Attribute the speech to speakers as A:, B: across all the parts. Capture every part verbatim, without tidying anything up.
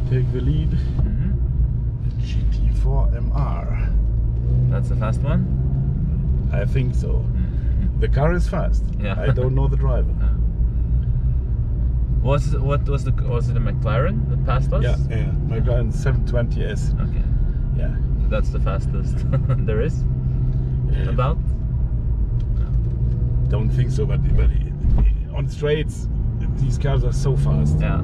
A: take the lead.
B: Mm-hmm.
A: G T four M R.
B: That's the fast one?
A: I think so.
B: Mm-hmm.
A: The car is fast.
B: Yeah.
A: I don't know the driver.
B: Yeah. Was what was the was it a McLaren that passed us?
A: Yeah, yeah. McLaren seven twenty S.
B: Okay.
A: Yeah.
B: That's the fastest there is.
A: Yeah.
B: About?
A: Don't think so, but, but on straights, these cars are so fast.
B: Yeah.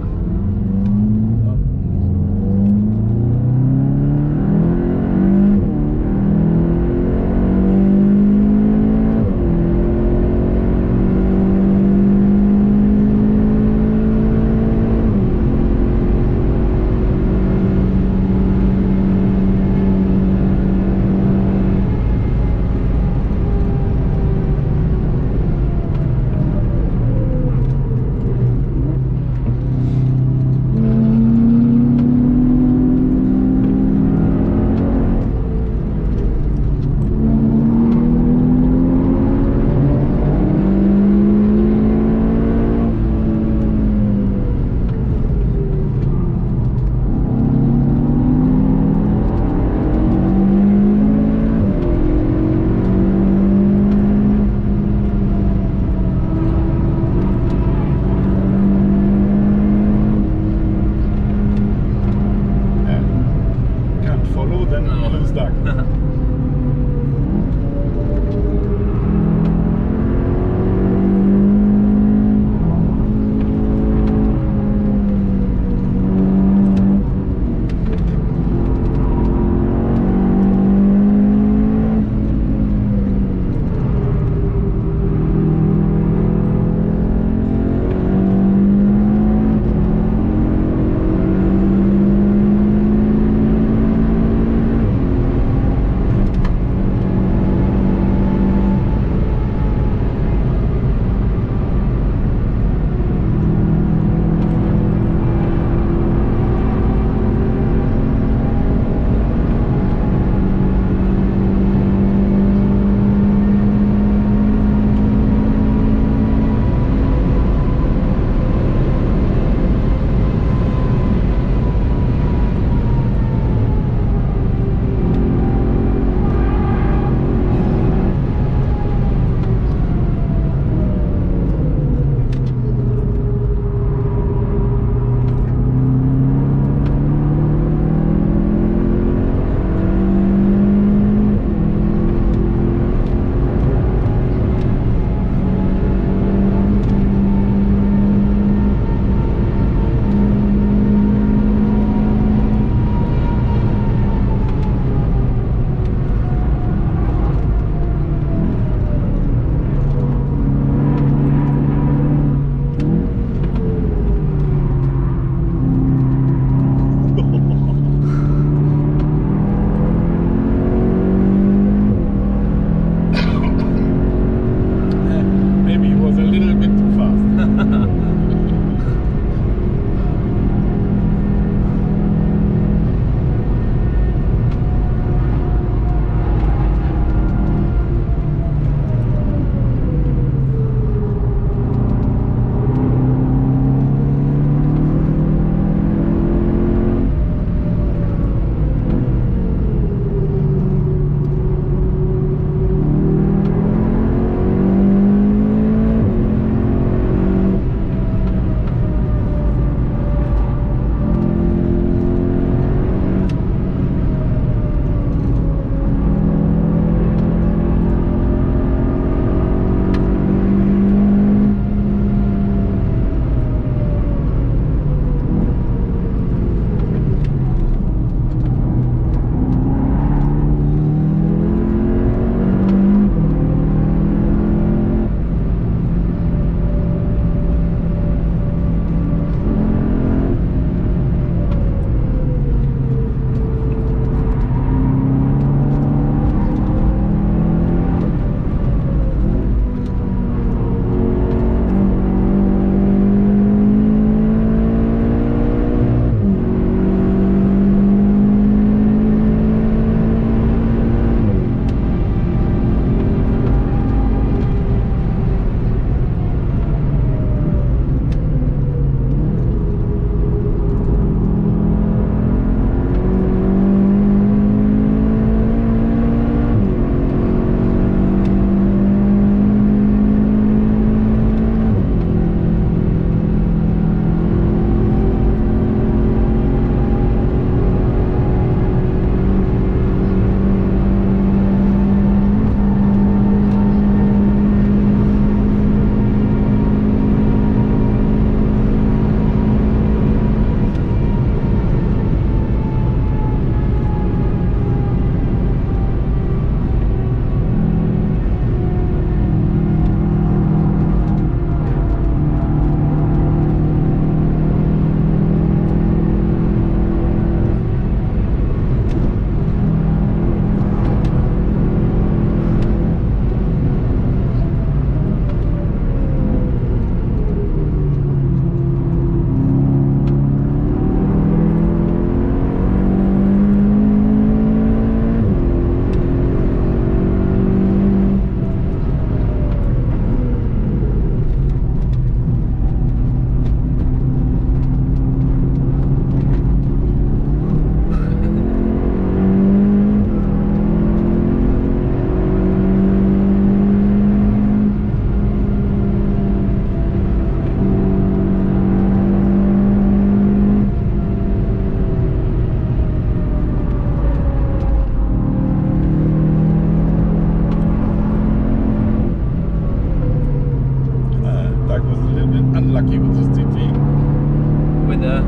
A: was a little bit unlucky with this T T.
B: With the.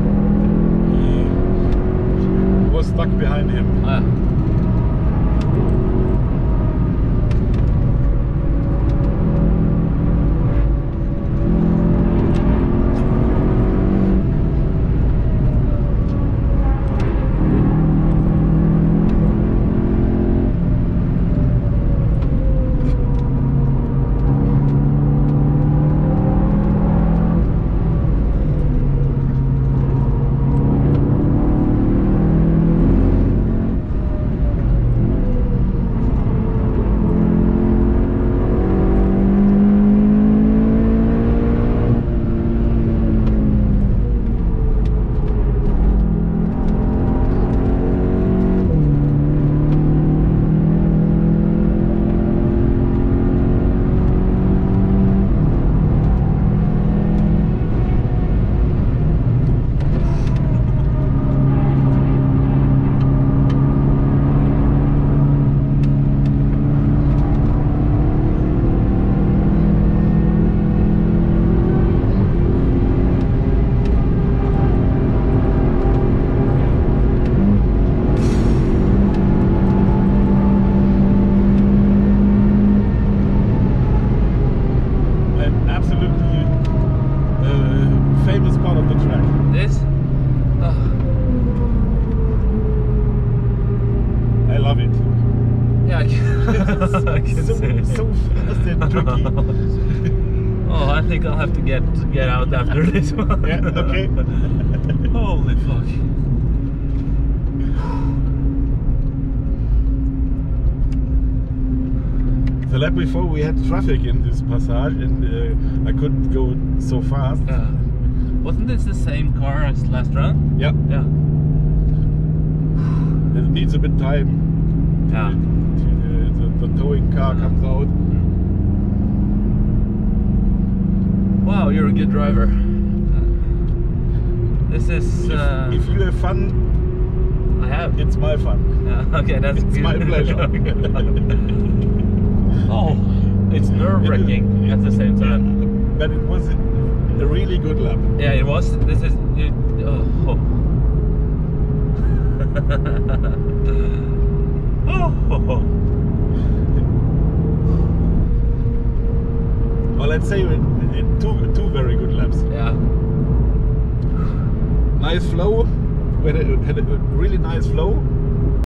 A: He was stuck behind him.
B: Ah. I can
A: so,
B: see it.
A: so fast and tricky.
B: Oh, I think I'll have to get get out after this one.
A: Yeah, okay.
B: Holy fuck.
A: The lap before we had traffic in this passage and uh, I couldn't go so fast.
B: Yeah. Wasn't this the same car as last round?
A: Yeah.
B: Yeah.
A: It needs a bit time.
B: Yeah.
A: The, the, the towing car comes out.
B: Wow, you're a good driver. This is.
A: If,
B: uh,
A: if you have fun,
B: I have.
A: it's my fun.
B: Yeah, okay, that's
A: It's
B: good.
A: my pleasure.
B: Oh, it's nerve-wracking at the same time.
A: But it was a really good lap.
B: Yeah, it was. This is. It, oh. Oh.
A: Well, let's say it, it two two very good laps.
B: Yeah.
A: Nice flow. We had a, had a really nice flow.